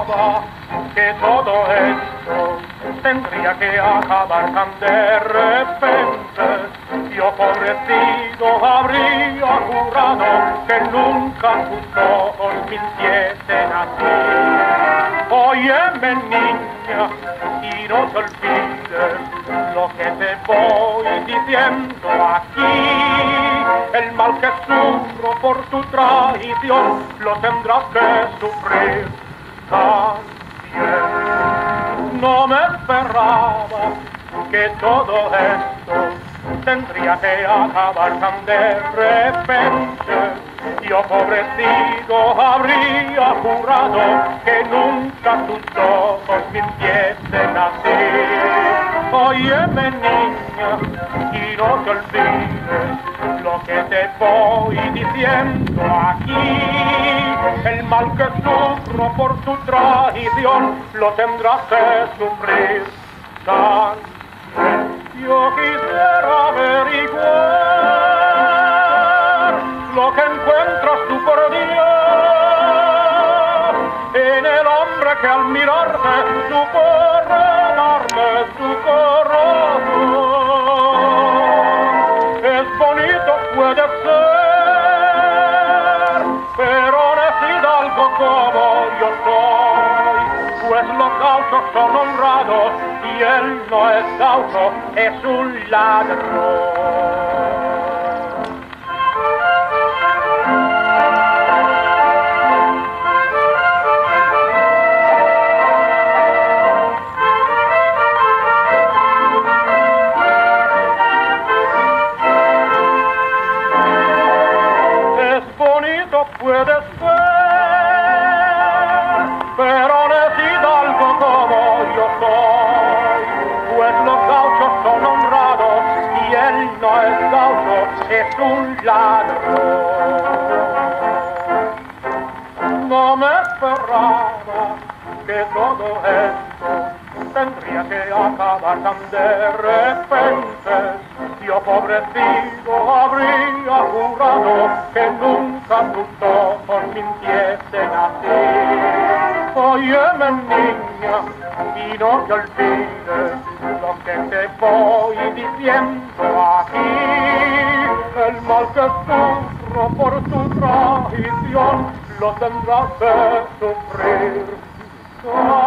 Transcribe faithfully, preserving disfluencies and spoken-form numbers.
esperaba que todo esto tendría que acabar tan de repente. Yo pobrecito habría jurado que nunca tus ojos mintiesen así. Óyeme niña, y no te olvides lo que te voy diciendo aquí. El mal que sufro por tu traición lo tendrás que sufrir también. No me esperaba que todo esto tendría que acabar tan de repente. Yo pobrecito habría jurado que nunca tus ojos mintiesen así. Óyeme niña, y no te olvides lo que te voy diciendo aquí. El mal que sufro por tu traición lo tendrás que sufrir también. Yo quisiera averiguar lo que encuentras tú por Dios en el hombre que al mirarte supo redarme su corazón. Es bonito puede ser, pero necesita algo como yo soy, pues los gauchos son honrados y él no es gaucho, es un ladrón. Puede ser, pero necesita algo como yo soy, pues los gauchos son honrados y él no es gaucho, es un ladrón. No me esperaba que todo esto tendría que acabar tan de repente. Yo pobrecito habría jurado que nunca tus ojos mintiesen así. Óyeme niña, y no te olvides lo que te voy diciendo aquí. El mal que sufro por tu traición lo tendrás que sufrir.